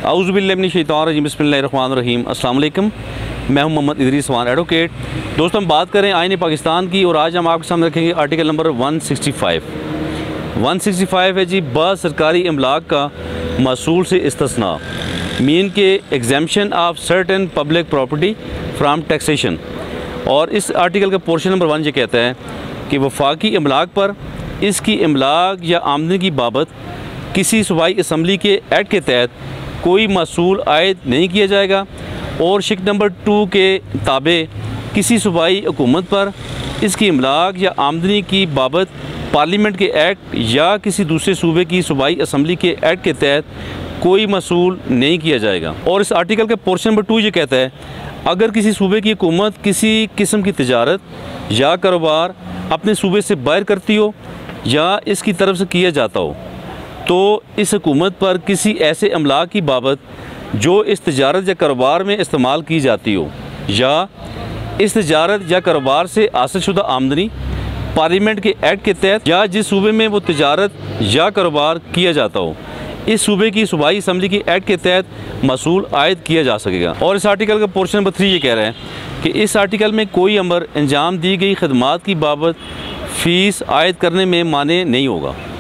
औज़ुबिल्लाहि मिनश्शैतानिर्रजीम बिस्मिल्लाहिर्रहमानिर्रहीम। अस्सलाम वालेकुम, मैं हूं मोहम्मद इदरीस वान एडवोकेट। दोस्तों, हम बात करें आईन पाकिस्तान की और आज हम आपके सामने रखेंगे आर्टिकल नंबर 165 है जी, बाज़ सरकारी इमलाक का मसूल से इस्तिस्ना, मीन के exemption of certain public property from taxation. और इस आर्टिकल का पोर्शन नंबर 1 ये कहता है कि वफाकी इमलाक पर इसकी इमलाक या आमदनी की बाबत किसी सूबाई असम्बली के एक्ट के तहत कोई मसूल आयद नहीं किया जाएगा। और शिक नंबर 2 के ताबे किसी सूबाई हुकूमत पर इसकी इमलाक या आमदनी की बाबत पार्लियामेंट के एक्ट या किसी दूसरे सूबे की सूबाई असम्बली के एक्ट के तहत कोई मसूल नहीं किया जाएगा। और इस आर्टिकल के पोर्शन नंबर 2 ये कहता है, अगर किसी सूबे की हुकूमत किसी किस्म की तिजारत या कारोबार अपने सूबे से बाहर करती हो या इसकी तरफ से किया जाता हो, तो इस हुकूमत पर किसी ऐसे अमलाक की बाबत जो इस तिजारत या कारोबार में इस्तेमाल की जाती हो या इस तिजारत या कारोबार से हासिल शुदा आमदनी पार्लियामेंट के एक्ट के तहत या जिस सूबे में वो तिजारत या कारोबार किया जाता हो, इस सूबे की सूबाई असम्बली के एक्ट के तहत मसूल आयद किया जा सकेगा। और इस आर्टिकल का पोर्शन नंबर 3 ये कह रहा है कि इस आर्टिकल में कोई अमर अंजाम दी गई खदमात की बाबत फ़ीस आयद करने में माने नहीं होगा।